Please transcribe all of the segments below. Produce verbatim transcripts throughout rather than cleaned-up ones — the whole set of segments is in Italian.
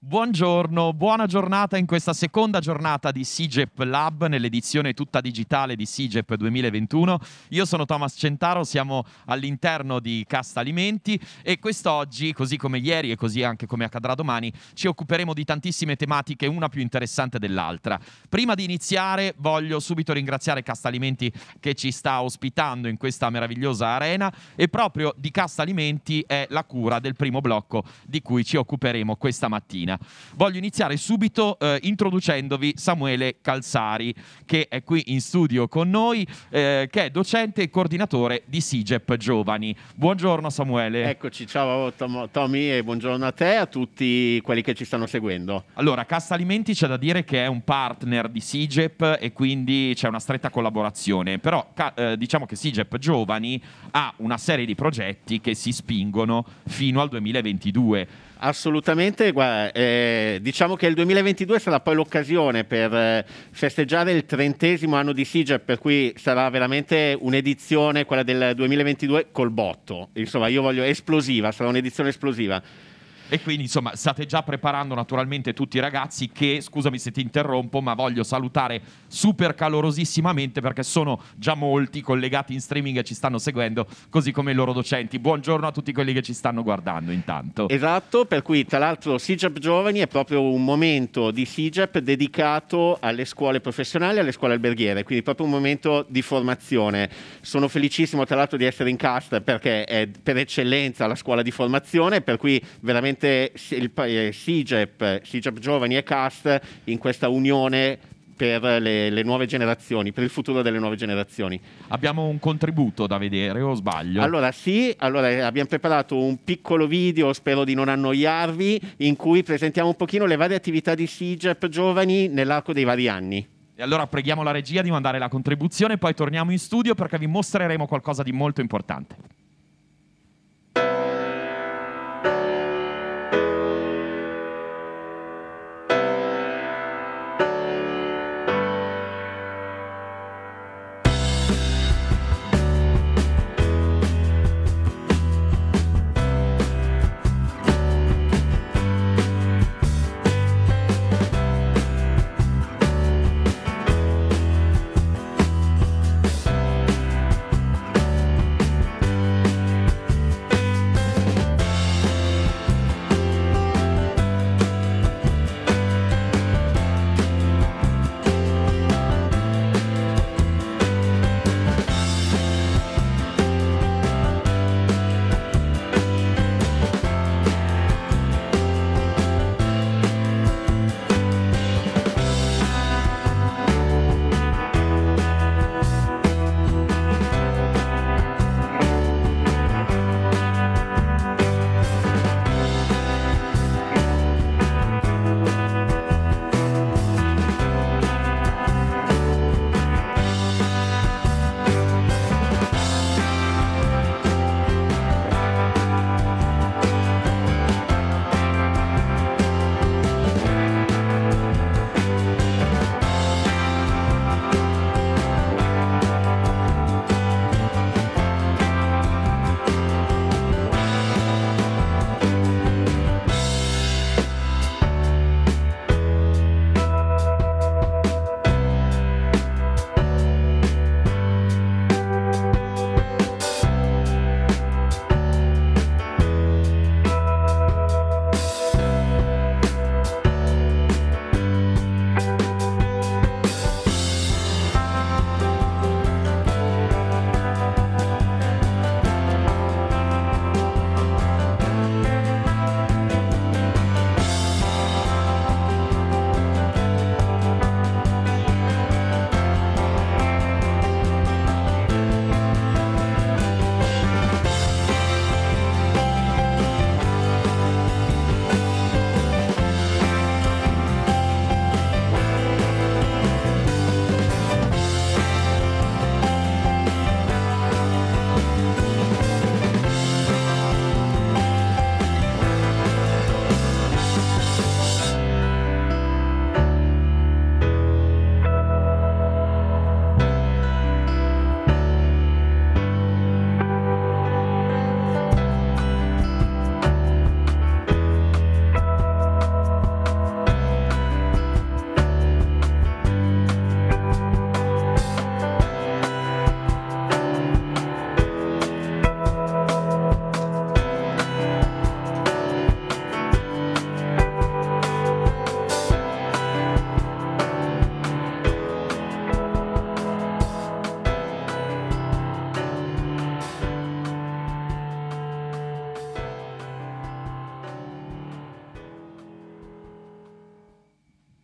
Buongiorno, buona giornata in questa seconda giornata di SIGEP Lab nell'edizione tutta digitale di SIGEP duemilaventuno. Io sono Thomas Centaro, siamo all'interno di Casta Alimenti e quest'oggi, così come ieri e così anche come accadrà domani, ci occuperemo di tantissime tematiche, una più interessante dell'altra. Prima di iniziare voglio subito ringraziare Casta Alimenti che ci sta ospitando in questa meravigliosa arena e proprio di Casta Alimenti è la cura del primo blocco di cui ci occuperemo questa mattina. Voglio iniziare subito eh, introducendovi Samuele Calzari, che è qui in studio con noi, eh, che è docente e coordinatore di SIGEP Giovani. Buongiorno Samuele. Eccoci, ciao Tom- Tommy e buongiorno a te e a tutti quelli che ci stanno seguendo. Allora, Casta Alimenti c'è da dire che è un partner di SIGEP e quindi c'è una stretta collaborazione, però ca- eh, diciamo che SIGEP Giovani ha una serie di progetti che si spingono fino al duemilaventidue. Assolutamente, guarda, eh, diciamo che il duemilaventidue sarà poi l'occasione per eh, festeggiare il trentesimo anno di SIGEP, per cui sarà veramente un'edizione, quella del duemilaventidue, col botto. Insomma, io voglio esplosiva, sarà un'edizione esplosiva. E quindi insomma state già preparando naturalmente tutti i ragazzi che, scusami se ti interrompo, ma voglio salutare super calorosissimamente perché sono già molti collegati in streaming e ci stanno seguendo, così come i loro docenti. Buongiorno a tutti quelli che ci stanno guardando intanto. Esatto, per cui tra l'altro SIGEP Giovani è proprio un momento di SIGEP dedicato alle scuole professionali e alle scuole alberghiere, quindi proprio un momento di formazione. Sono felicissimo tra l'altro di essere in Cast perché è per eccellenza la scuola di formazione, per cui veramente il SIGEP, SIGEP Giovani e Cast in questa unione per le, le nuove generazioni, per il futuro delle nuove generazioni. Abbiamo un contributo da vedere, o sbaglio? Allora sì, allora abbiamo preparato un piccolo video, spero di non annoiarvi, in cui presentiamo un pochino le varie attività di SIGEP Giovani nell'arco dei vari anni. E allora preghiamo la regia di mandare la contribuzione, poi torniamo in studio perché vi mostreremo qualcosa di molto importante.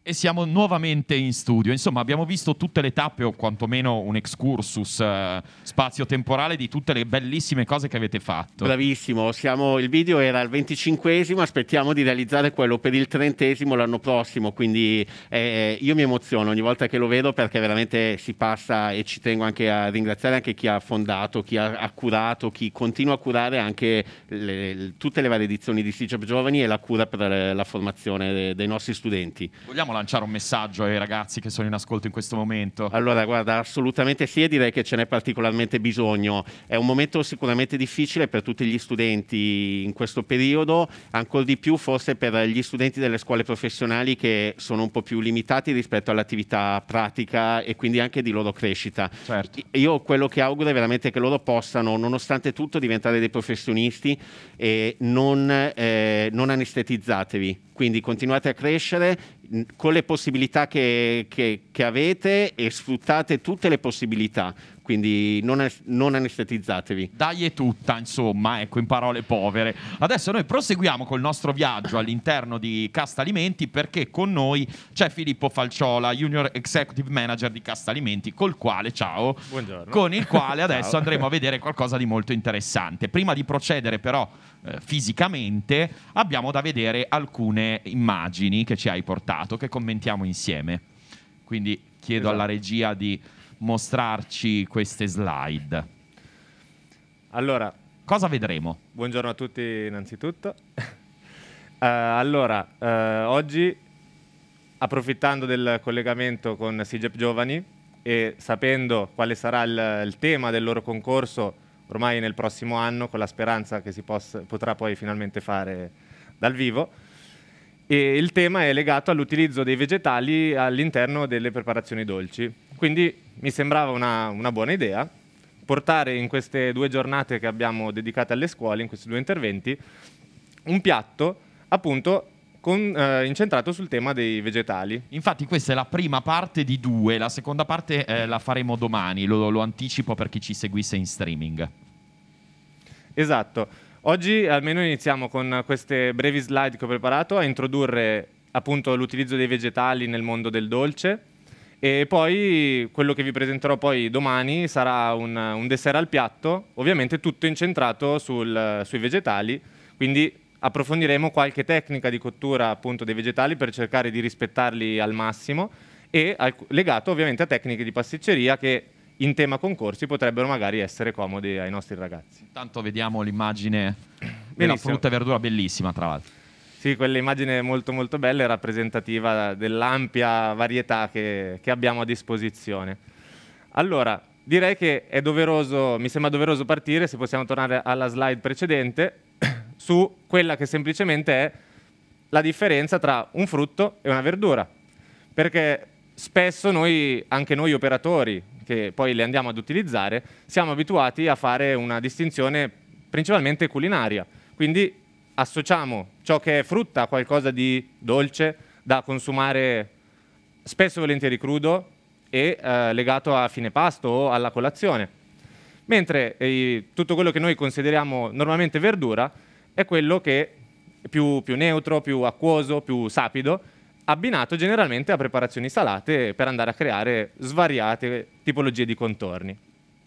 E siamo nuovamente in studio. Insomma, abbiamo visto tutte le tappe o quantomeno un excursus eh, spazio-temporale di tutte le bellissime cose che avete fatto. Bravissimo, siamo, il video era il venticinquesimo, aspettiamo di realizzare quello per il trentesimo l'anno prossimo, quindi eh, io mi emoziono ogni volta che lo vedo perché veramente si passa, e ci tengo anche a ringraziare anche chi ha fondato, chi ha, ha curato, chi continua a curare anche le, le, tutte le varie edizioni di SIGEP Giovani e la cura per la formazione dei, dei nostri studenti. Vogliamo lanciare un messaggio ai ragazzi che sono in ascolto in questo momento? Allora, guarda, assolutamente sì, e direi che ce n'è particolarmente bisogno. È un momento sicuramente difficile per tutti gli studenti in questo periodo, ancora di più forse per gli studenti delle scuole professionali che sono un po' più limitati rispetto all'attività pratica e quindi anche di loro crescita. Certo. Io quello che auguro è veramente che loro possano, nonostante tutto, diventare dei professionisti e non, eh, non anestetizzatevi. Quindi continuate a crescere con le possibilità che, che, che avete e sfruttate tutte le possibilità. Quindi non, non anestetizzatevi. Dai è tutta, insomma, ecco, in parole povere. Adesso noi proseguiamo col nostro viaggio all'interno di Casta Alimenti, perché con noi c'è Filippo Falciola, Junior Executive Manager di Casta Alimenti, col quale, ciao, buongiorno, con il quale adesso andremo a vedere qualcosa di molto interessante. Prima di procedere però eh, fisicamente, abbiamo da vedere alcune immagini che ci hai portato, che commentiamo insieme. Quindi chiedo esatto. alla regia di mostrarci queste slide. Allora, cosa vedremo? Buongiorno a tutti innanzitutto. uh, allora, uh, oggi, approfittando del collegamento con SIGEP Giovani e sapendo quale sarà il, il tema del loro concorso ormai nel prossimo anno, con la speranza che si possa, potrà poi finalmente fare dal vivo, e il tema è legato all'utilizzo dei vegetali all'interno delle preparazioni dolci. Quindi mi sembrava una, una buona idea portare in queste due giornate che abbiamo dedicate alle scuole, in questi due interventi, un piatto appunto con, eh, incentrato sul tema dei vegetali. Infatti questa è la prima parte di due, la seconda parte eh, la faremo domani, lo, lo anticipo per chi ci seguisse in streaming. Esatto. Oggi almeno iniziamo con queste brevi slide che ho preparato a introdurre appunto l'utilizzo dei vegetali nel mondo del dolce, e poi quello che vi presenterò poi domani sarà un, un dessert al piatto, ovviamente tutto incentrato sul, sui vegetali, quindi approfondiremo qualche tecnica di cottura appunto dei vegetali per cercare di rispettarli al massimo, e al, legato ovviamente a tecniche di pasticceria che in tema concorsi potrebbero magari essere comodi ai nostri ragazzi. Intanto vediamo l'immagine della frutta e verdura, bellissima tra l'altro. Sì, quell'immagine molto molto bella e rappresentativa dell'ampia varietà che, che abbiamo a disposizione. Allora, direi che è doveroso, mi sembra doveroso partire, se possiamo tornare alla slide precedente, su quella che semplicemente è la differenza tra un frutto e una verdura. Perché spesso noi, anche noi operatori, che poi le andiamo ad utilizzare, siamo abituati a fare una distinzione principalmente culinaria. Quindi associamo ciò che è frutta a qualcosa di dolce da consumare spesso e volentieri crudo e eh, legato a fine pasto o alla colazione. Mentre eh, tutto quello che noi consideriamo normalmente verdura è quello che è più, più neutro, più acquoso, più sapido, abbinato generalmente a preparazioni salate per andare a creare svariate tipologie di contorni.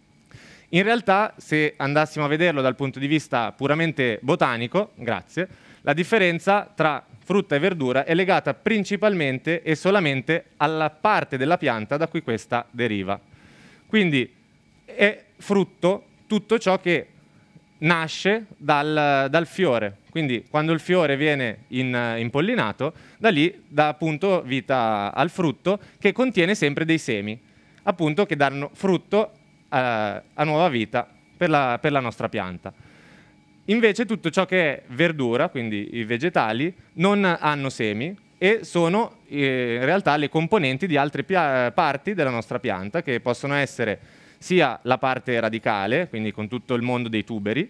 In realtà, se andassimo a vederlo dal punto di vista puramente botanico, grazie, la differenza tra frutta e verdura è legata principalmente e solamente alla parte della pianta da cui questa deriva. Quindi è frutto tutto ciò che nasce dal, dal fiore. Quindi quando il fiore viene in, impollinato, da lì dà appunto vita al frutto, che contiene sempre dei semi, appunto che danno frutto a, a nuova vita per la, per la nostra pianta. Invece tutto ciò che è verdura, quindi i vegetali, non hanno semi e sono eh, in realtà le componenti di altre parti della nostra pianta, che possono essere sia la parte radicale, quindi con tutto il mondo dei tuberi,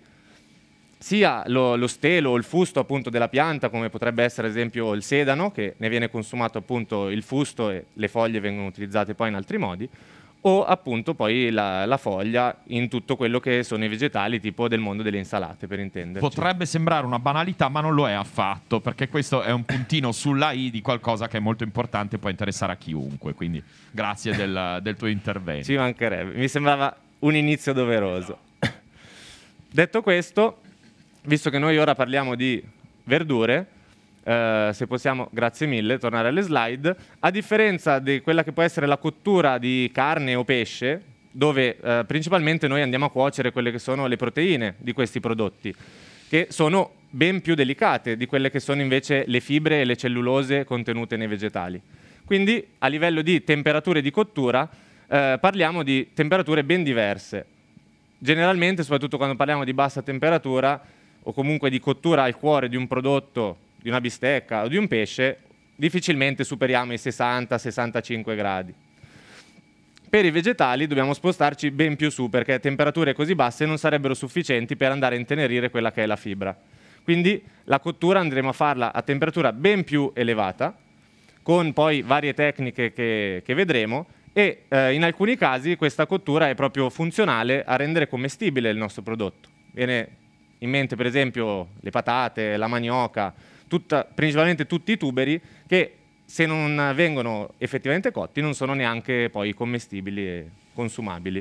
sia lo, lo stelo o il fusto appunto della pianta, come potrebbe essere ad esempio il sedano, che ne viene consumato appunto il fusto e le foglie vengono utilizzate poi in altri modi, o appunto poi la, la foglia in tutto quello che sono i vegetali, tipo del mondo delle insalate, per intenderci. Potrebbe sembrare una banalità, ma non lo è affatto, perché questo è un puntino sulla i di qualcosa che è molto importante e può interessare a chiunque, quindi grazie del, del tuo intervento. Ci mancherebbe, mi sembrava un inizio doveroso. Detto questo, visto che noi ora parliamo di verdure, Uh, se possiamo, grazie mille, tornare alle slide. A differenza di quella che può essere la cottura di carne o pesce, dove uh, principalmente noi andiamo a cuocere quelle che sono le proteine di questi prodotti, che sono ben più delicate di quelle che sono invece le fibre e le cellulose contenute nei vegetali. Quindi a livello di temperature di cottura uh, parliamo di temperature ben diverse. Generalmente, soprattutto quando parliamo di bassa temperatura o comunque di cottura al cuore di un prodotto, di una bistecca o di un pesce, difficilmente superiamo i sessanta sessantacinque gradi. Per i vegetali dobbiamo spostarci ben più su, perché temperature così basse non sarebbero sufficienti per andare a intenerire quella che è la fibra. Quindi la cottura andremo a farla a temperatura ben più elevata, con poi varie tecniche che, che vedremo, e eh, in alcuni casi questa cottura è proprio funzionale a rendere commestibile il nostro prodotto. Viene in mente per esempio le patate, la manioca, Tutta, principalmente tutti i tuberi, che se non vengono effettivamente cotti non sono neanche poi commestibili e consumabili.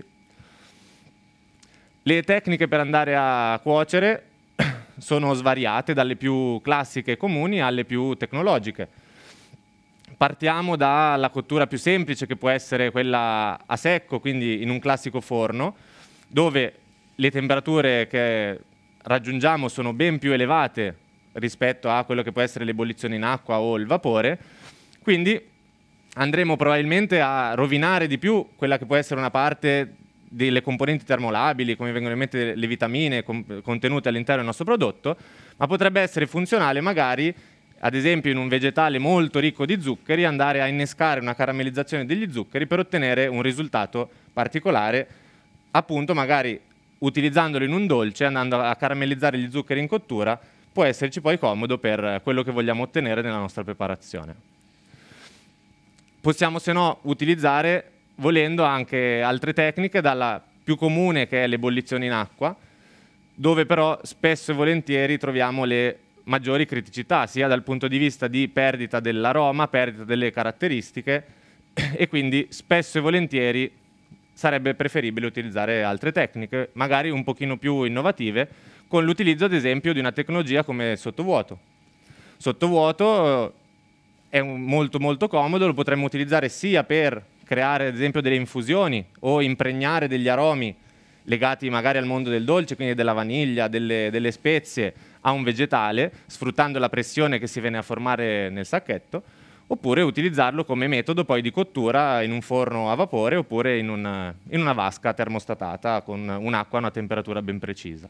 Le tecniche per andare a cuocere sono svariate, dalle più classiche e comuni alle più tecnologiche. Partiamo dalla cottura più semplice, che può essere quella a secco, quindi in un classico forno, dove le temperature che raggiungiamo sono ben più elevate rispetto a quello che può essere l'ebollizione in acqua o il vapore, quindi andremo probabilmente a rovinare di più quella che può essere una parte delle componenti termolabili, come vengono in mente le vitamine contenute all'interno del nostro prodotto, ma potrebbe essere funzionale magari, ad esempio in un vegetale molto ricco di zuccheri, andare a innescare una caramellizzazione degli zuccheri per ottenere un risultato particolare, appunto magari utilizzandolo in un dolce, andando a caramellizzare gli zuccheri in cottura, può esserci poi comodo per quello che vogliamo ottenere nella nostra preparazione. Possiamo se no utilizzare, volendo, anche altre tecniche, dalla più comune, che è l'ebollizione in acqua, dove però spesso e volentieri troviamo le maggiori criticità, sia dal punto di vista di perdita dell'aroma, perdita delle caratteristiche, e quindi spesso e volentieri sarebbe preferibile utilizzare altre tecniche, magari un pochino più innovative, con l'utilizzo ad esempio di una tecnologia come il sottovuoto. Sottovuoto è un molto molto comodo, lo potremmo utilizzare sia per creare ad esempio delle infusioni o impregnare degli aromi legati magari al mondo del dolce, quindi della vaniglia, delle, delle spezie, a un vegetale, sfruttando la pressione che si viene a formare nel sacchetto, oppure utilizzarlo come metodo poi di cottura in un forno a vapore oppure in una, in una vasca termostatata con un'acqua a una temperatura ben precisa.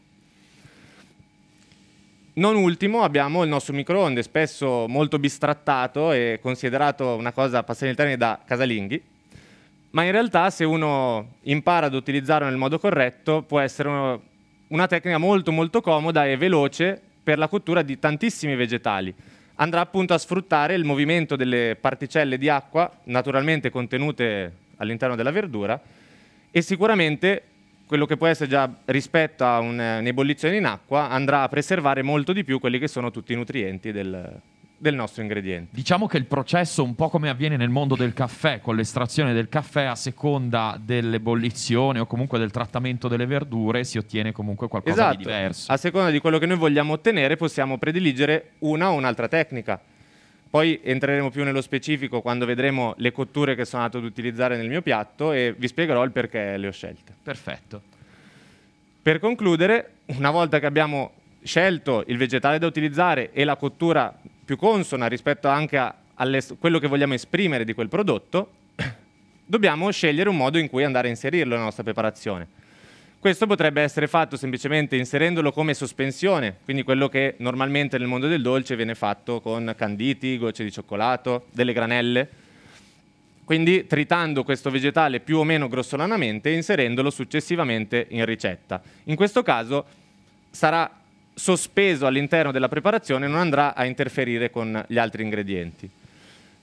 Non ultimo abbiamo il nostro microonde, spesso molto bistrattato e considerato una cosa, passare il termine, da casalinghi, ma in realtà se uno impara ad utilizzarlo nel modo corretto può essere uno, una tecnica molto molto comoda e veloce per la cottura di tantissimi vegetali. Andrà appunto a sfruttare il movimento delle particelle di acqua naturalmente contenute all'interno della verdura, e sicuramente quello che può essere già rispetto a un'ebollizione in acqua andrà a preservare molto di più quelli che sono tutti i nutrienti del, del nostro ingrediente. Diciamo che il processo, un po' come avviene nel mondo del caffè, con l'estrazione del caffè, a seconda dell'ebollizione o comunque del trattamento delle verdure, si ottiene comunque qualcosa esatto. di diverso. A seconda di quello che noi vogliamo ottenere possiamo prediligere una o un'altra tecnica. Poi entreremo più nello specifico quando vedremo le cotture che sono andato ad utilizzare nel mio piatto e vi spiegherò il perché le ho scelte. Perfetto. Per concludere, una volta che abbiamo scelto il vegetale da utilizzare e la cottura più consona rispetto anche a alle, quello che vogliamo esprimere di quel prodotto, dobbiamo scegliere un modo in cui andare a inserirlo nella nostra preparazione. Questo potrebbe essere fatto semplicemente inserendolo come sospensione, quindi quello che normalmente nel mondo del dolce viene fatto con canditi, gocce di cioccolato, delle granelle. Quindi tritando questo vegetale più o meno grossolanamente e inserendolo successivamente in ricetta. In questo caso sarà sospeso all'interno della preparazione e non andrà a interferire con gli altri ingredienti.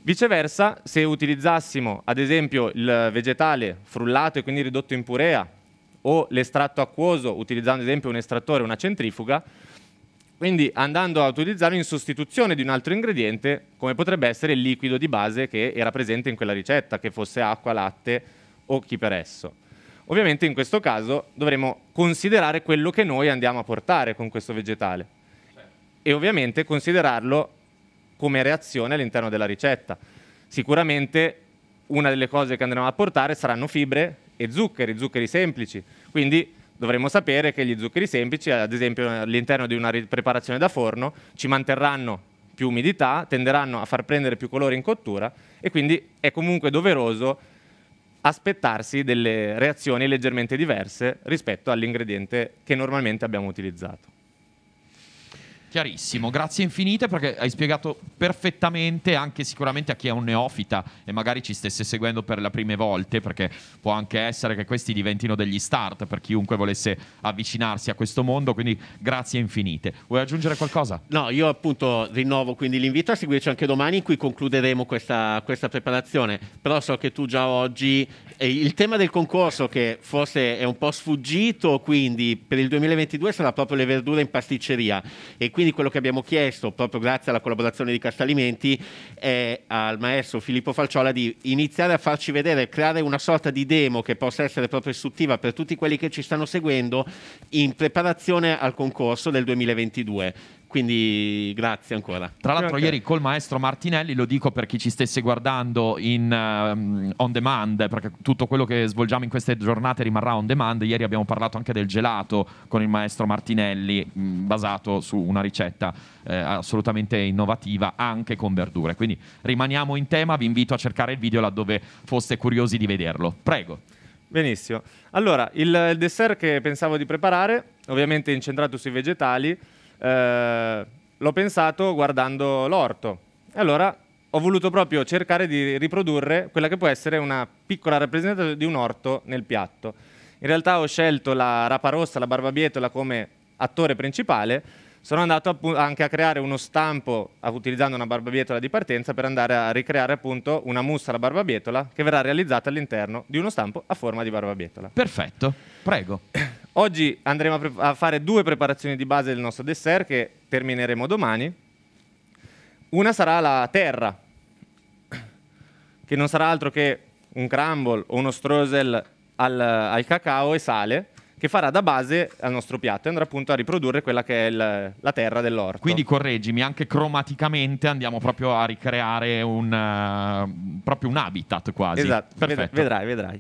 Viceversa, se utilizzassimo ad esempio il vegetale frullato e quindi ridotto in purea o l'estratto acquoso utilizzando ad esempio un estrattore o una centrifuga, quindi andando a utilizzarlo in sostituzione di un altro ingrediente come potrebbe essere il liquido di base che era presente in quella ricetta, che fosse acqua, latte o chi per esso. Ovviamente in questo caso dovremo considerare quello che noi andiamo a portare con questo vegetale e ovviamente considerarlo come reazione all'interno della ricetta. Sicuramente una delle cose che andremo a portare saranno fibre e zuccheri, zuccheri semplici, quindi dovremo sapere che gli zuccheri semplici, ad esempio all'interno di una preparazione da forno, ci manterranno più umidità, tenderanno a far prendere più colore in cottura e quindi è comunque doveroso aspettarsi delle reazioni leggermente diverse rispetto all'ingrediente che normalmente abbiamo utilizzato. Chiarissimo, grazie infinite perché hai spiegato perfettamente anche sicuramente a chi è un neofita e magari ci stesse seguendo per le prime volte, perché può anche essere che questi diventino degli start per chiunque volesse avvicinarsi a questo mondo, quindi grazie infinite. Vuoi aggiungere qualcosa? No, io appunto rinnovo quindi l'invito a seguirci anche domani in cui concluderemo questa, questa preparazione, però so che tu già oggi eh, il tema del concorso che forse è un po' sfuggito, quindi per il duemilaventidue sarà proprio le verdure in pasticceria e quindi Quindi quello che abbiamo chiesto, proprio grazie alla collaborazione di Castalimenti, è al maestro Filippo Falciola di iniziare a farci vedere, creare una sorta di demo che possa essere proprio istruttiva per tutti quelli che ci stanno seguendo in preparazione al concorso del duemilaventidue. Quindi grazie ancora. Tra l'altro Okay. ieri col maestro Martinelli, lo dico per chi ci stesse guardando in um, on demand, perché tutto quello che svolgiamo in queste giornate rimarrà on demand. Ieri abbiamo parlato anche del gelato con il maestro Martinelli, mh, basato su una ricetta eh, assolutamente innovativa anche con verdure. Quindi rimaniamo in tema, vi invito a cercare il video laddove foste curiosi di vederlo. Prego. Benissimo. Allora, il, il dessert che pensavo di preparare, ovviamente incentrato sui vegetali, Eh, l'ho pensato guardando l'orto e allora ho voluto proprio cercare di riprodurre quella che può essere una piccola rappresentazione di un orto nel piatto. In realtà ho scelto la rapa rossa, la barbabietola come attore principale. Sono andato appunto anche a creare uno stampo utilizzando una barbabietola di partenza per andare a ricreare appunto una mousse alla barbabietola che verrà realizzata all'interno di uno stampo a forma di barbabietola. Perfetto, prego. Oggi andremo a, pre- a fare due preparazioni di base del nostro dessert che termineremo domani. Una sarà la terra, che non sarà altro che un crumble o uno streusel al, al cacao e sale, che farà da base al nostro piatto e andrà appunto a riprodurre quella che è il, la terra dell'orto. Quindi correggimi, anche cromaticamente andiamo proprio a ricreare un, uh, proprio un habitat quasi. Esatto, perfetto. vedrai, vedrai.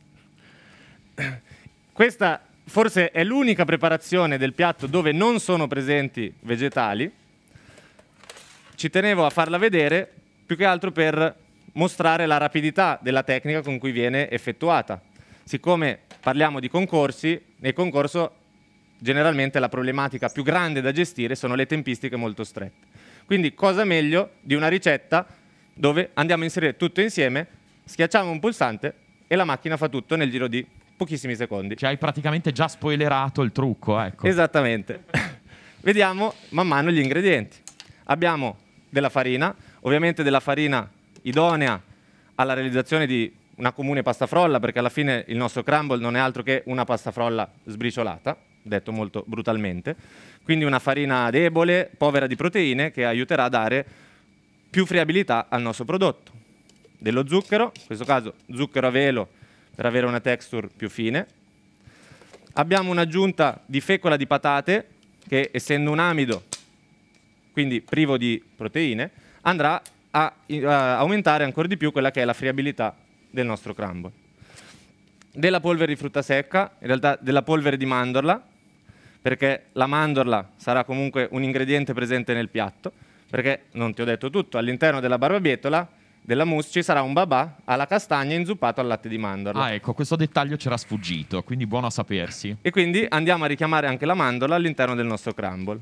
Questa forse è l'unica preparazione del piatto dove non sono presenti vegetali. Ci tenevo a farla vedere più che altro per mostrare la rapidità della tecnica con cui viene effettuata. Siccome parliamo di concorsi, nel concorso generalmente la problematica più grande da gestire sono le tempistiche molto strette. Quindi cosa meglio di una ricetta dove andiamo a inserire tutto insieme, schiacciamo un pulsante e la macchina fa tutto nel giro di pochissimi secondi. Ci hai praticamente già spoilerato il trucco, ecco. Esattamente. Vediamo man mano gli ingredienti. Abbiamo della farina, ovviamente della farina idonea alla realizzazione di una comune pasta frolla, perché alla fine il nostro crumble non è altro che una pasta frolla sbriciolata, detto molto brutalmente. Quindi una farina debole, povera di proteine, che aiuterà a dare più friabilità al nostro prodotto. Dello zucchero, in questo caso zucchero a velo per avere una texture più fine. Abbiamo un'aggiunta di fecola di patate che, essendo un amido, quindi privo di proteine, andrà a, a aumentare ancora di più quella che è la friabilità del nostro crumble. Della polvere di frutta secca, in realtà della polvere di mandorla, perché la mandorla sarà comunque un ingrediente presente nel piatto, perché, non ti ho detto tutto, all'interno della barbabietola, della mousse, ci sarà un babà alla castagna inzuppato al latte di mandorla. Ah, ecco, questo dettaglio c'era sfuggito, quindi buono a sapersi. E quindi andiamo a richiamare anche la mandorla all'interno del nostro crumble.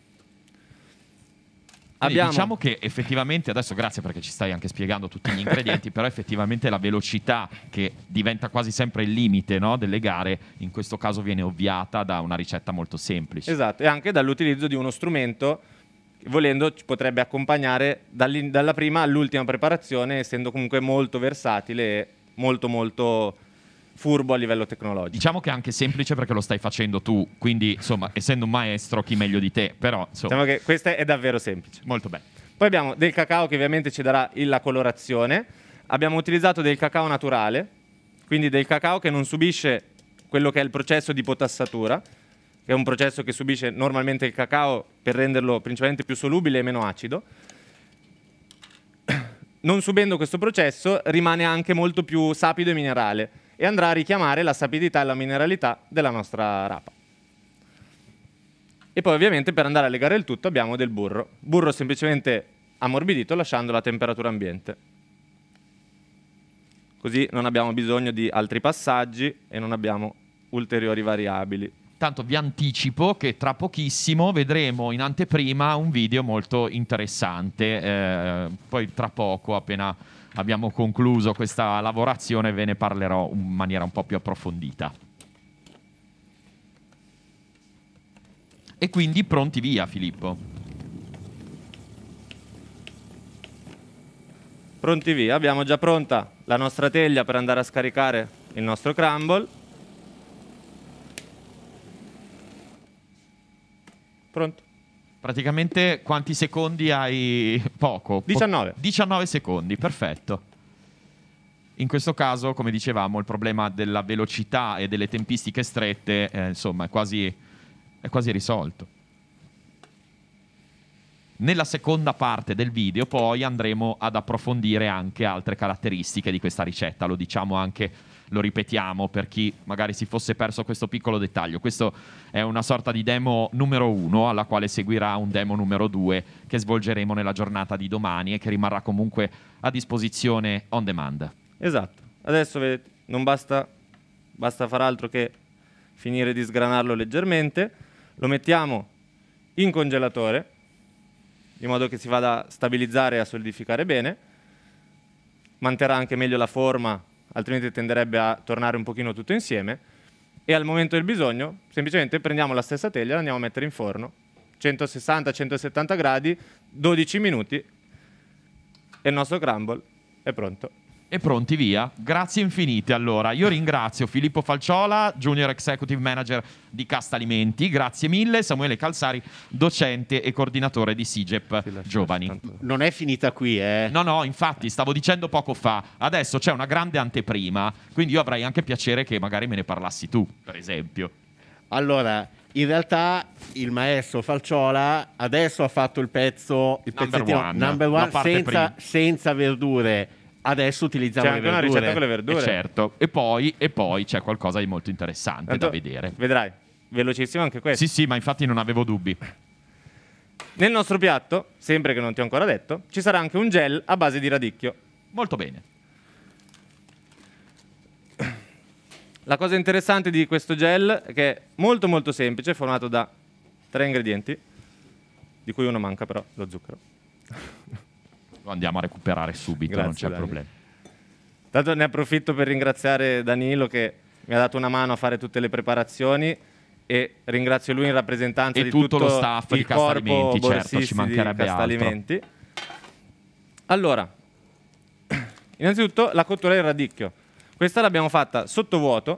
Abbiamo... Diciamo che effettivamente, adesso grazie perché ci stai anche spiegando tutti gli ingredienti, però effettivamente la velocità, che diventa quasi sempre il limite, no, delle gare, in questo caso viene ovviata da una ricetta molto semplice. Esatto, e anche dall'utilizzo di uno strumento volendo ci potrebbe accompagnare dalla prima all'ultima preparazione, essendo comunque molto versatile e molto molto furbo a livello tecnologico. Diciamo che è anche semplice perché lo stai facendo tu, quindi insomma, essendo un maestro, chi meglio di te, però insomma... Diciamo che questa è davvero semplice. Molto bene. Poi abbiamo del cacao che ovviamente ci darà la colorazione. Abbiamo utilizzato del cacao naturale, quindi del cacao che non subisce quello che è il processo di potassatura, che è un processo che subisce normalmente il cacao per renderlo principalmente più solubile e meno acido. Non subendo questo processo rimane anche molto più sapido e minerale e andrà a richiamare la sapidità e la mineralità della nostra rapa. E poi ovviamente per andare a legare il tutto abbiamo del burro. Burro semplicemente ammorbidito lasciando la temperatura ambiente. Così non abbiamo bisogno di altri passaggi e non abbiamo ulteriori variabili. Tanto vi anticipo che tra pochissimo vedremo in anteprima un video molto interessante, eh, poi tra poco, appena abbiamo concluso questa lavorazione, ve ne parlerò in maniera un po' più approfondita. E quindi pronti via, Filippo. Pronti via, abbiamo già pronta la nostra teglia per andare a scaricare il nostro crumble. Pronto. Praticamente quanti secondi hai? Poco. diciannove. diciannove secondi, perfetto. In questo caso, come dicevamo, il problema della velocità e delle tempistiche strette, eh, insomma, è quasi, è quasi risolto. Nella seconda parte del video poi andremo ad approfondire anche altre caratteristiche di questa ricetta, lo diciamo anche, lo ripetiamo per chi magari si fosse perso questo piccolo dettaglio. Questo è una sorta di demo numero uno, alla quale seguirà un demo numero due che svolgeremo nella giornata di domani e che rimarrà comunque a disposizione on demand. Esatto, adesso vedete, non basta, basta far altro che finire di sgranarlo leggermente, lo mettiamo in congelatore, in modo che si vada a stabilizzare e a solidificare bene, manterrà anche meglio la forma, altrimenti tenderebbe a tornare un pochino tutto insieme, e al momento del bisogno semplicemente prendiamo la stessa teglia e la andiamo a mettere in forno, centosessanta centosettanta gradi, dodici minuti, e il nostro crumble è pronto. E pronti via. Grazie infinite. Allora, io ringrazio Filippo Falciola, Junior Executive Manager di Casta Alimenti. Grazie mille. Samuele Calzari, docente e coordinatore di SIGEP Giovani. Non è finita qui, eh? No, no, infatti, stavo dicendo poco fa. Adesso c'è una grande anteprima, quindi io avrei anche piacere che magari me ne parlassi tu, per esempio. Allora, in realtà il maestro Falciola adesso ha fatto il pezzo, il Number pezzettino one, number one la parte senza, prima. senza verdure. Adesso utilizziamo C'è le anche una verdure. ricetta con le verdure. Eh, certo. E poi, e poi c'è qualcosa di molto interessante Tanto da vedere. Vedrai, velocissimo anche questo. Sì, sì, ma infatti non avevo dubbi. Nel nostro piatto, sempre che non ti ho ancora detto, ci sarà anche un gel a base di radicchio. Molto bene. La cosa interessante di questo gel è che è molto molto semplice, è formato da tre ingredienti, di cui uno manca però, lo zucchero. Lo andiamo a recuperare subito, Grazie, non c'è Dani. problema. Tanto ne approfitto per ringraziare Danilo che mi ha dato una mano a fare tutte le preparazioni, e ringrazio lui in rappresentanza E di tutto tutto lo staff il di Casta corpo Alimenti, certo, borsisti ci mancherebbe di Casta altro. Alimenti. Allora, innanzitutto la cottura del radicchio. Questa l'abbiamo fatta sottovuoto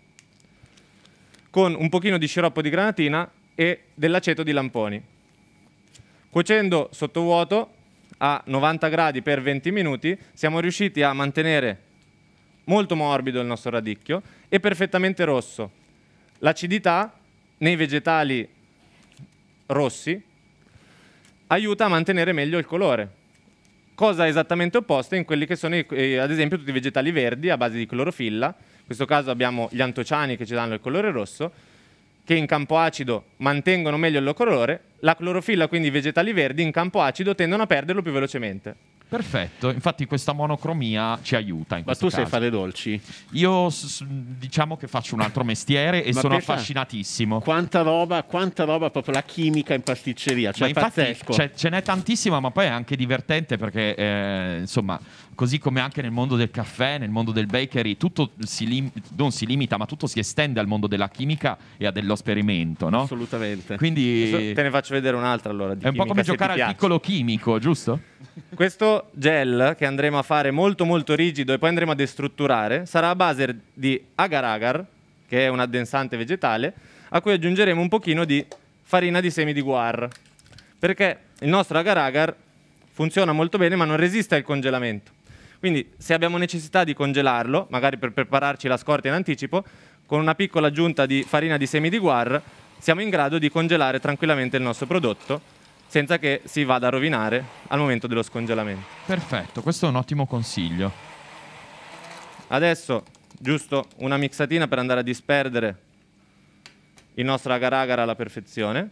con un pochino di sciroppo di granatina e dell'aceto di lamponi. Cuocendo sottovuoto a novanta gradi per venti minuti siamo riusciti a mantenere molto morbido il nostro radicchio e perfettamente rosso. L'acidità nei vegetali rossi aiuta a mantenere meglio il colore, cosa esattamente opposta in quelli che sono i, eh, ad esempio tutti i vegetali verdi a base di clorofilla. In questo caso abbiamo gli antociani che ci danno il colore rosso, che in campo acido mantengono meglio il loro colore. La clorofilla, quindi i vegetali verdi, in campo acido tendono a perderlo più velocemente. Perfetto, infatti questa monocromia ci aiuta in Ma questo tu sai caso. fare dolci? Io s- diciamo che faccio un altro mestiere e Ma sono pensa- affascinatissimo. Quanta roba, quanta roba, proprio la chimica in pasticceria, cioè Ma infatti pazzesco. c'è- ce n'è tantissima, ma poi è anche divertente perché eh, insomma così come anche nel mondo del caffè, nel mondo del bakery, tutto si lim- non si limita, ma tutto si estende al mondo della chimica e a dello sperimento, no? Assolutamente. Quindi Adesso te ne faccio vedere un'altra allora. Di è un po' chimica, come se ti giocare al piace. piccolo chimico, giusto? Questo gel che andremo a fare molto molto rigido e poi andremo a destrutturare sarà a base di agar-agar, che è un addensante vegetale, a cui aggiungeremo un pochino di farina di semi di guar, perché il nostro agar-agar funziona molto bene ma non resiste al congelamento. Quindi se abbiamo necessità di congelarlo, magari per prepararci la scorta in anticipo, con una piccola aggiunta di farina di semi di guar siamo in grado di congelare tranquillamente il nostro prodotto senza che si vada a rovinare al momento dello scongelamento. Perfetto, questo è un ottimo consiglio. Adesso giusto una mixatina per andare a disperdere il nostro agar-agar alla perfezione.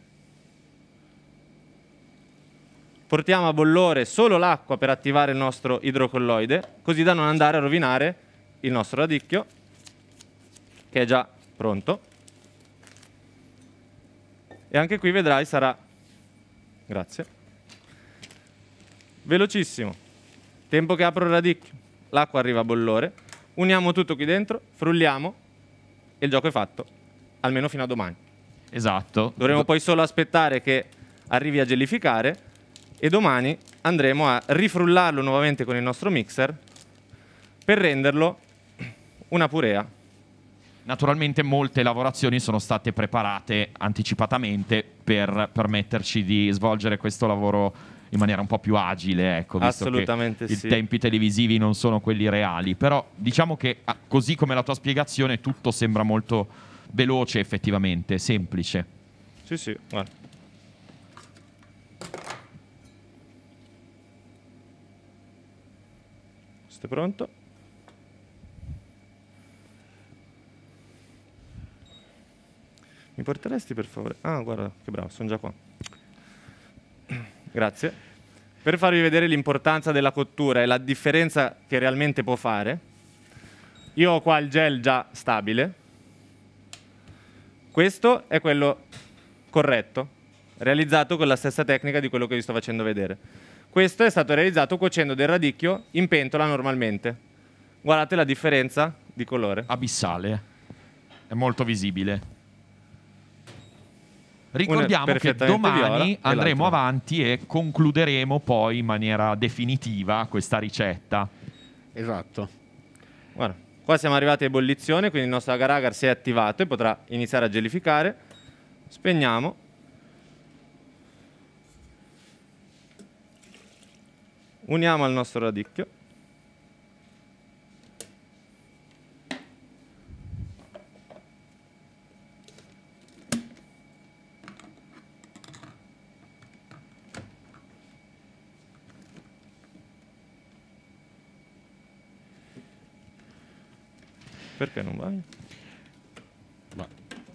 Portiamo a bollore solo l'acqua per attivare il nostro idrocolloide, così da non andare a rovinare il nostro radicchio, che è già pronto. E anche qui vedrai sarà, grazie, velocissimo. Tempo che apro il radicchio, l'acqua arriva a bollore, uniamo tutto qui dentro, frulliamo e il gioco è fatto, almeno fino a domani. Esatto. Dovremo Do- poi solo aspettare che arrivi a gelificare e domani andremo a rifrullarlo nuovamente con il nostro mixer per renderlo una purea. Naturalmente molte lavorazioni sono state preparate anticipatamente per permetterci di svolgere questo lavoro in maniera un po' più agile, ecco, visto Assolutamente che sì. i tempi televisivi non sono quelli reali. Però diciamo che ah, così come la tua spiegazione tutto sembra molto veloce, effettivamente, semplice. Sì, sì, guarda. Questo è pronto. Mi porteresti per favore? Ah, guarda, che bravo, sono già qua. Grazie. Per farvi vedere l'importanza della cottura e la differenza che realmente può fare, io ho qua il gel già stabile. Questo è quello corretto, realizzato con la stessa tecnica di quello che vi sto facendo vedere. Questo è stato realizzato cuocendo del radicchio in pentola normalmente. Guardate la differenza di colore. Abissale. È molto visibile. Uno è Ricordiamo che perfettamente viola domani e andremo l'altro no. avanti e concluderemo poi in maniera definitiva questa ricetta. Esatto. Guarda, qua siamo arrivati a ebollizione, quindi il nostro agar-agar si è attivato e potrà iniziare a gelificare. Spegniamo. Uniamo al nostro radicchio. Perché non vai? Ma-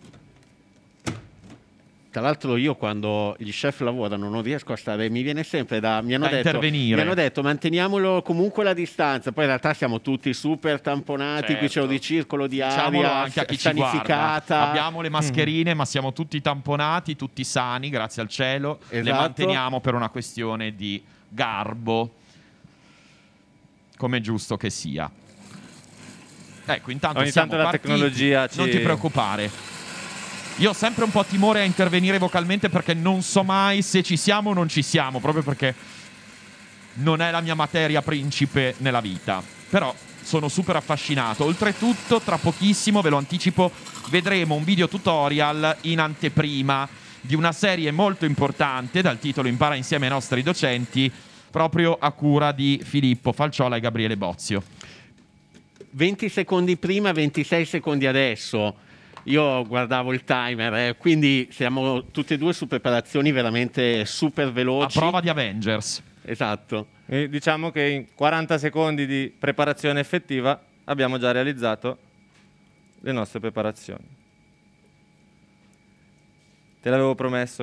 Tra l'altro io quando gli chef lavorano non riesco a stare, mi viene sempre da... Mi hanno, Da detto, intervenire. mi hanno detto manteniamolo comunque la distanza, poi in realtà siamo tutti super tamponati, qui c'è Certo. un ricircolo di Diciamolo aria anche a chi ci guarda. sanificata. Abbiamo le mascherine, ma siamo tutti tamponati, tutti sani, grazie al cielo. Le Esatto. manteniamo per una questione di garbo, come è giusto che sia. Ecco, intanto Ogni siamo tanto la partiti. tecnologia ci- Non ti preoccupare. Io ho sempre un po' timore a intervenire vocalmente perché non so mai se ci siamo o non ci siamo, proprio perché non è la mia materia principe nella vita. Però sono super affascinato. Oltretutto, tra pochissimo, ve lo anticipo, vedremo un video tutorial in anteprima di una serie molto importante dal titolo Impara insieme ai nostri docenti, proprio a cura di Filippo Falciola e Gabriele Bozio. venti secondi prima, ventisei secondi adesso. Io guardavo il timer, eh, quindi siamo tutti e due su preparazioni veramente super A veloci. prova di Avengers. Esatto. E diciamo che in quaranta secondi di preparazione effettiva abbiamo già realizzato le nostre preparazioni. Te l'avevo promesso che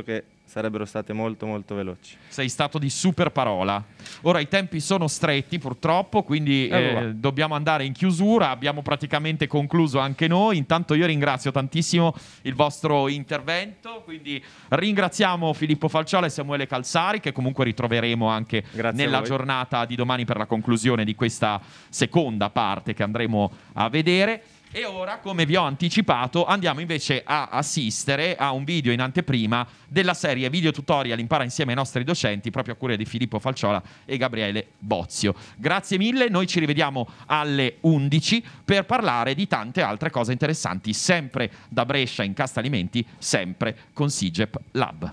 sarebbero state molto molto veloci. Sei stato di super parola. Ora i tempi sono stretti purtroppo, quindi eh, eh, dobbiamo andare in chiusura, abbiamo praticamente concluso anche noi. Intanto io ringrazio tantissimo il vostro intervento, quindi ringraziamo Filippo Falciola e Samuele Calzari, che comunque ritroveremo anche Grazie nella giornata di domani per la conclusione di questa seconda parte che andremo a vedere. E ora, come vi ho anticipato, andiamo invece a assistere a un video in anteprima della serie Video Tutorial Impara insieme ai nostri docenti, proprio a cura di Filippo Falciola e Gabriele Bozio. Grazie mille, noi ci rivediamo alle undici per parlare di tante altre cose interessanti, sempre da Brescia in Castalimenti, sempre con SIGEP Lab.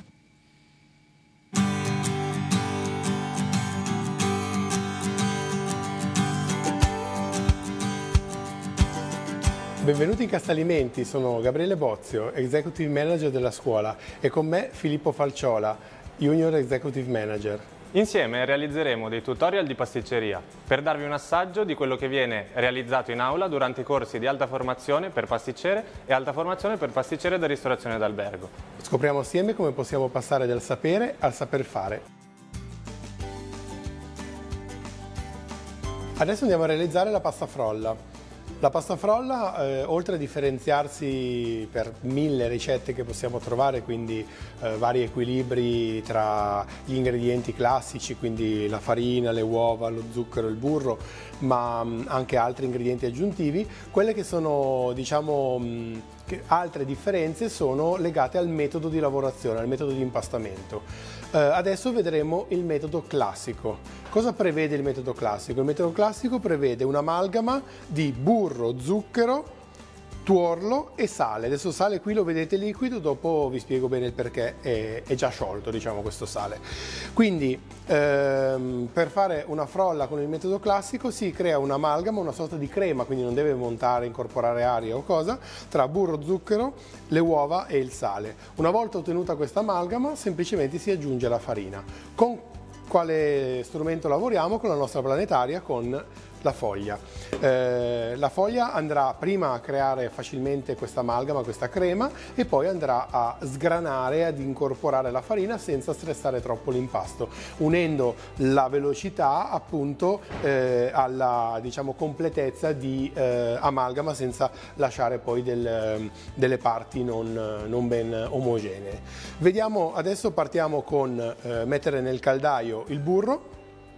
Benvenuti in Castalimenti, sono Gabriele Bozio, Executive Manager della scuola, e con me Filippo Falciola, Junior Executive Manager. Insieme realizzeremo dei tutorial di pasticceria per darvi un assaggio di quello che viene realizzato in aula durante i corsi di alta formazione per pasticcere e alta formazione per pasticcere da ristorazione d'albergo. Scopriamo assieme come possiamo passare dal sapere al saper fare. Adesso andiamo a realizzare la pasta frolla. La pasta frolla, eh, oltre a differenziarsi per mille ricette che possiamo trovare, quindi eh, vari equilibri tra gli ingredienti classici, quindi la farina, le uova, lo zucchero, il burro, ma mh, anche altri ingredienti aggiuntivi, quelle che sono, diciamo, mh, che altre differenze sono legate al metodo di lavorazione, al metodo di impastamento. Eh, adesso vedremo il metodo classico. Cosa prevede il metodo classico? Il metodo classico prevede un'amalgama di burro, zucchero, tuorlo e sale. Adesso sale qui lo vedete liquido, dopo vi spiego bene il perché è, è già sciolto, diciamo, questo sale. Quindi ehm, per fare una frolla con il metodo classico si crea un'amalgama, una sorta di crema, quindi non deve montare, incorporare aria o cosa, tra burro, zucchero, le uova e il sale. Una volta ottenuta questa amalgama semplicemente si aggiunge la farina. Con quale strumento lavoriamo? Con la nostra planetaria, con la foglia. Eh, la foglia andrà prima a creare facilmente questa amalgama, questa crema, e poi andrà a sgranare, ad incorporare la farina senza stressare troppo l'impasto, unendo la velocità appunto eh, alla, diciamo, completezza di eh, amalgama, senza lasciare poi del, delle parti non, non ben omogenee. Vediamo, adesso partiamo con eh, mettere nel caldaio il burro.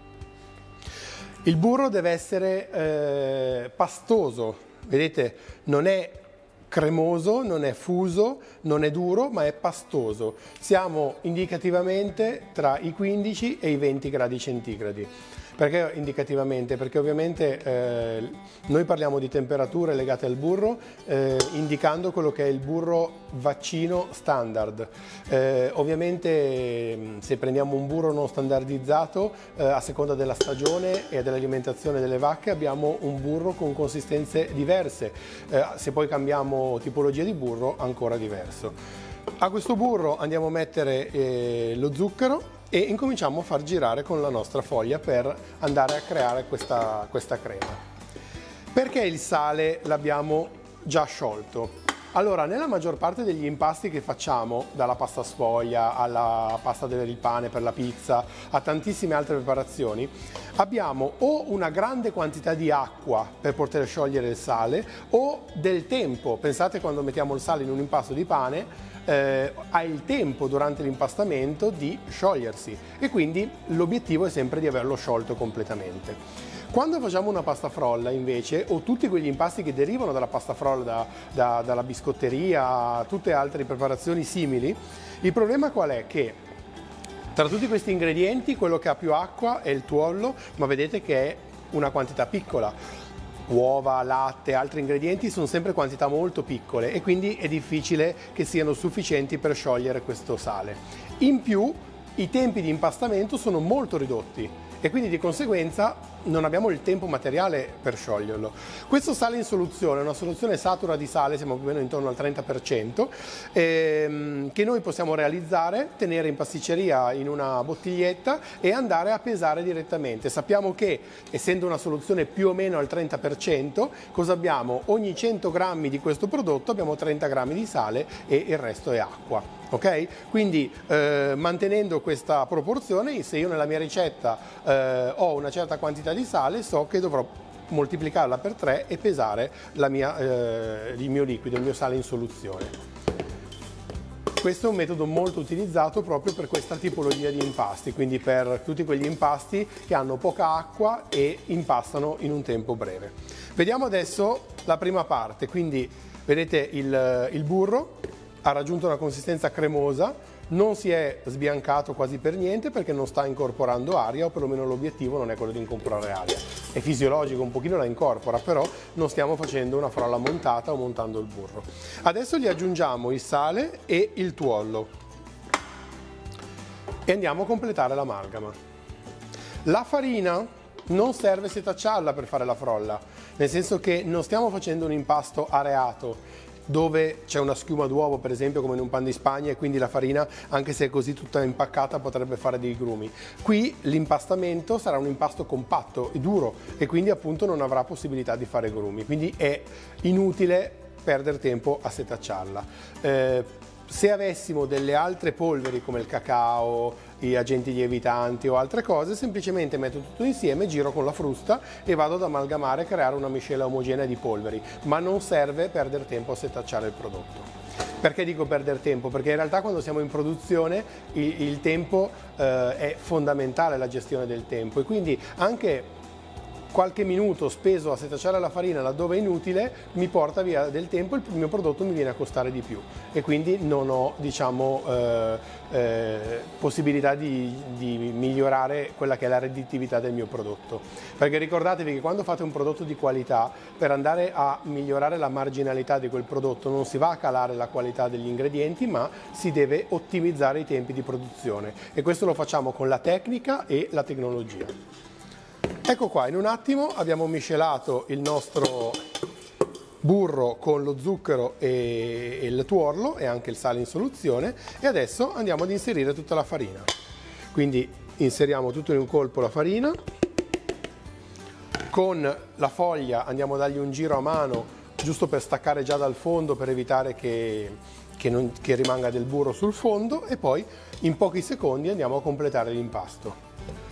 Il burro deve essere eh, pastoso, vedete, non è cremoso, non è fuso, non è duro, ma è pastoso. Siamo indicativamente tra i quindici e i venti gradi centigradi. Perché indicativamente? Perché ovviamente eh, noi parliamo di temperature legate al burro, eh, indicando quello che è il burro vaccino standard. Eh, ovviamente se prendiamo un burro non standardizzato, eh, a seconda della stagione e dell'alimentazione delle vacche abbiamo un burro con consistenze diverse. Eh, se poi cambiamo tipologia di burro, ancora diverso. A questo burro andiamo a mettere eh, lo zucchero e incominciamo a far girare con la nostra foglia per andare a creare questa, questa crema. Perché il sale l'abbiamo già sciolto? Allora, nella maggior parte degli impasti che facciamo, dalla pasta sfoglia alla pasta del pane per la pizza, a tantissime altre preparazioni, abbiamo o una grande quantità di acqua per poter sciogliere il sale o del tempo. Pensate, quando mettiamo il sale in un impasto di pane, Eh, ha il tempo durante l'impastamento di sciogliersi, e quindi l'obiettivo è sempre di averlo sciolto completamente. Quando facciamo una pasta frolla invece, o tutti quegli impasti che derivano dalla pasta frolla, da, da, dalla biscotteria, tutte altre preparazioni simili, il problema qual è? Che tra tutti questi ingredienti quello che ha più acqua è il tuorlo, ma vedete che è una quantità piccola. Uova, latte, altri ingredienti sono sempre quantità molto piccole, e quindi è difficile che siano sufficienti per sciogliere questo sale. In più i tempi di impastamento sono molto ridotti, e quindi di conseguenza non abbiamo il tempo materiale per scioglierlo. Questo sale in soluzione è una soluzione satura di sale, siamo più o meno intorno al trenta per cento, ehm, che noi possiamo realizzare, tenere in pasticceria in una bottiglietta e andare a pesare direttamente. Sappiamo che, essendo una soluzione più o meno al trenta per cento, cosa abbiamo? Ogni cento grammi di questo prodotto abbiamo trenta grammi di sale e il resto è acqua. Okay? Quindi eh, mantenendo questa proporzione, se io nella mia ricetta eh, ho una certa quantità di sale, so che dovrò moltiplicarla per tre e pesare la mia, eh, il mio liquido, il mio sale in soluzione. Questo è un metodo molto utilizzato proprio per questa tipologia di impasti, quindi per tutti quegli impasti che hanno poca acqua e impastano in un tempo breve. Vediamo adesso la prima parte, quindi vedete il, il burro ha raggiunto una consistenza cremosa, non si è sbiancato quasi per niente perché non sta incorporando aria, o perlomeno l'obiettivo non è quello di incorporare aria. È fisiologico, un pochino la incorpora, però non stiamo facendo una frolla montata o montando il burro. Adesso gli aggiungiamo il sale e il tuorlo e andiamo a completare l'amalgama. La farina non serve setacciarla per fare la frolla, nel senso che non stiamo facendo un impasto areato, dove c'è una schiuma d'uovo, per esempio, come in un pan di Spagna, e quindi la farina, anche se è così tutta impaccata, potrebbe fare dei grumi. Qui l'impastamento sarà un impasto compatto e duro e quindi appunto non avrà possibilità di fare grumi, quindi è inutile perdere tempo a setacciarla. Eh, se avessimo delle altre polveri come il cacao, gli agenti lievitanti o altre cose, semplicemente metto tutto insieme, giro con la frusta e vado ad amalgamare e creare una miscela omogenea di polveri, ma non serve perdere tempo a setacciare il prodotto. Perché dico perdere tempo? Perché in realtà quando siamo in produzione il, il tempo eh, è fondamentale, la gestione del tempo, e quindi anche qualche minuto speso a setacciare la farina laddove è inutile mi porta via del tempo, il mio prodotto mi viene a costare di più e quindi non ho, diciamo, eh, eh, possibilità di, di migliorare quella che è la redditività del mio prodotto. Perché ricordatevi che quando fate un prodotto di qualità, per andare a migliorare la marginalità di quel prodotto non si va a calare la qualità degli ingredienti, ma si deve ottimizzare i tempi di produzione, e questo lo facciamo con la tecnica e la tecnologia. Ecco qua, in un attimo abbiamo miscelato il nostro burro con lo zucchero e il tuorlo e anche il sale in soluzione, e adesso andiamo ad inserire tutta la farina. Quindi inseriamo tutto in un colpo la farina, con la foglia andiamo a dargli un giro a mano giusto per staccare già dal fondo, per evitare che, che, non, che rimanga del burro sul fondo, e poi in pochi secondi andiamo a completare l'impasto.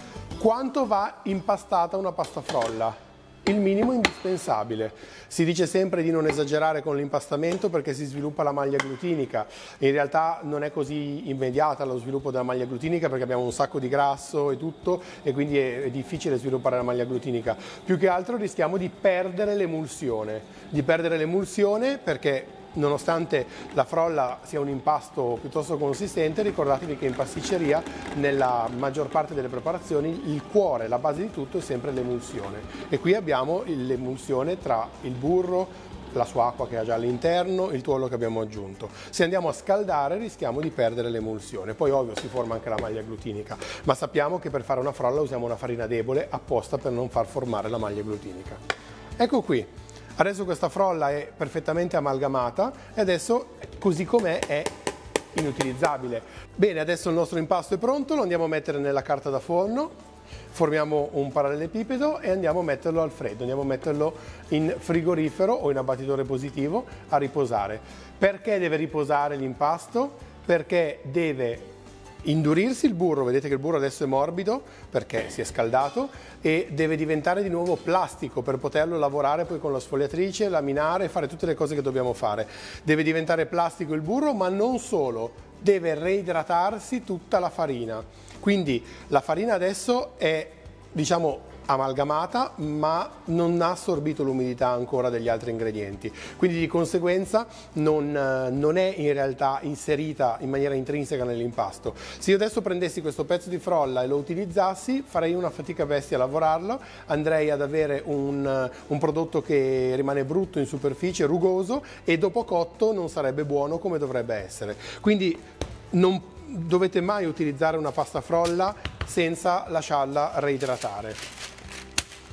Quanto va impastata una pasta frolla? Il minimo indispensabile. Si dice sempre di non esagerare con l'impastamento perché si sviluppa la maglia glutinica. In realtà non è così immediata lo sviluppo della maglia glutinica perché abbiamo un sacco di grasso e tutto, e quindi è, è difficile sviluppare la maglia glutinica. Più che altro rischiamo di perdere l'emulsione. Di perdere l'emulsione perché, nonostante la frolla sia un impasto piuttosto consistente, ricordatevi che in pasticceria, nella maggior parte delle preparazioni, il cuore, la base di tutto è sempre l'emulsione, e qui abbiamo l'emulsione tra il burro, la sua acqua che ha già all'interno, il tuorlo che abbiamo aggiunto. Se andiamo a scaldare rischiamo di perdere l'emulsione. Poi ovvio si forma anche la maglia glutinica, ma sappiamo che per fare una frolla usiamo una farina debole apposta per non far formare la maglia glutinica. Ecco qui. Adesso questa frolla è perfettamente amalgamata e adesso, così com'è, è inutilizzabile. Bene, adesso il nostro impasto è pronto, lo andiamo a mettere nella carta da forno, formiamo un parallelepipedo e andiamo a metterlo al freddo, andiamo a metterlo in frigorifero o in abbattitore positivo a riposare. Perché deve riposare l'impasto? Perché deve indurirsi il burro, vedete che il burro adesso è morbido perché si è scaldato, e deve diventare di nuovo plastico per poterlo lavorare poi con la sfogliatrice, laminare e fare tutte le cose che dobbiamo fare. Deve diventare plastico il burro, ma non solo, deve reidratarsi tutta la farina. Quindi la farina adesso è, diciamo, amalgamata, ma non ha assorbito l'umidità ancora degli altri ingredienti, quindi di conseguenza non, non è in realtà inserita in maniera intrinseca nell'impasto. Se io adesso prendessi questo pezzo di frolla e lo utilizzassi, farei una fatica bestia a lavorarlo, andrei ad avere un, un prodotto che rimane brutto in superficie, rugoso, e dopo cotto non sarebbe buono come dovrebbe essere. Quindi non dovete mai utilizzare una pasta frolla senza lasciarla reidratare.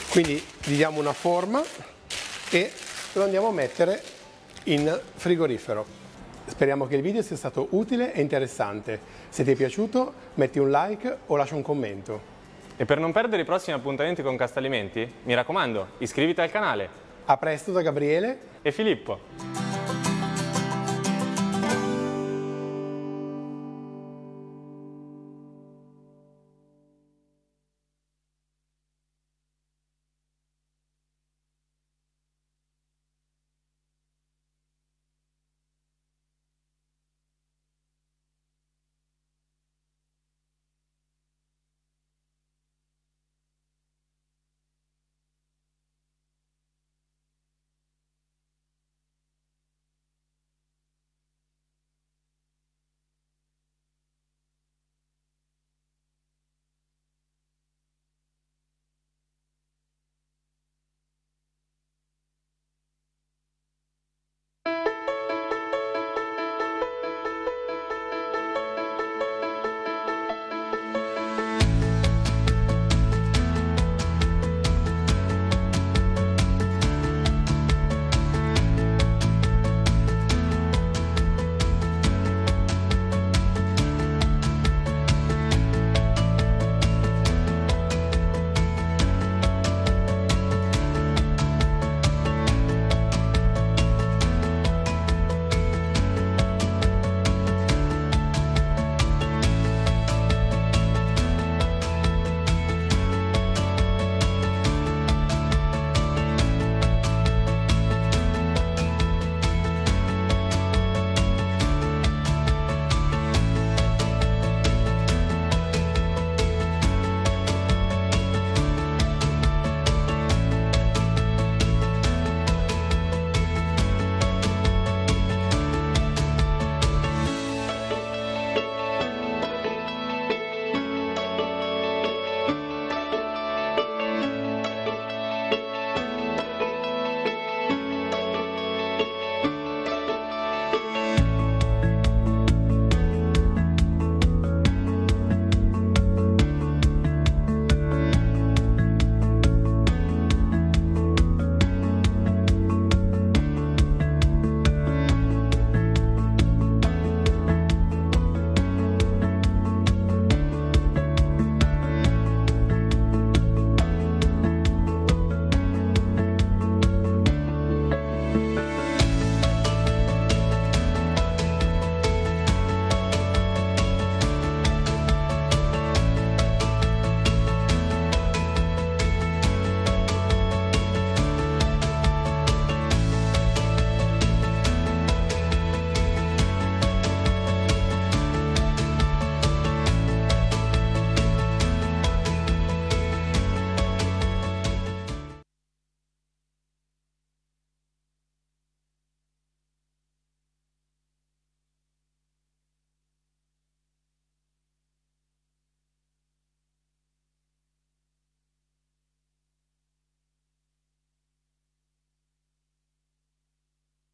Quindi gli diamo una forma e lo andiamo a mettere in frigorifero. Speriamo che il video sia stato utile e interessante. Se ti è piaciuto, metti un like o lascia un commento. E per non perdere i prossimi appuntamenti con Castalimenti, mi raccomando, iscriviti al canale. A presto da Gabriele e Filippo.